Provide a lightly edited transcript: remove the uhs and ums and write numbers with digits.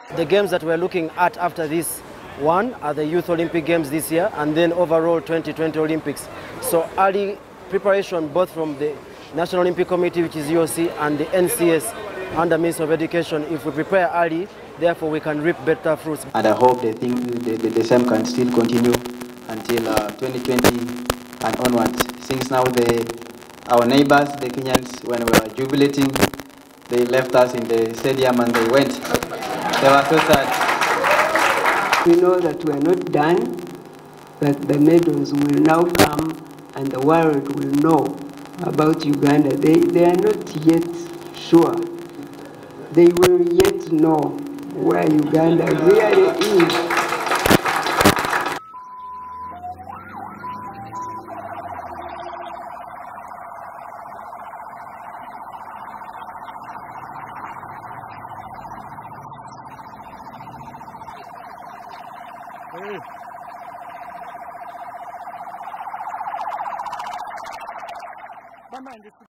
The games that we're looking at after this one are the Youth Olympic Games this year and then overall 2020 Olympics. So early preparation both from the National Olympic Committee, which is UOC, and the NCS under Ministry of Education. If we prepare early, therefore we can reap better fruits. And I hope the same can still continue until 2020 and onwards. Since now our neighbors, the Kenyans, when we were jubilating, they left us in the stadium and they went. They were so sad. We know that we are not done, that the medals will now come and the world will know about Uganda. They are not yet sure. They will yet know where Uganda really is. Hey. Mama,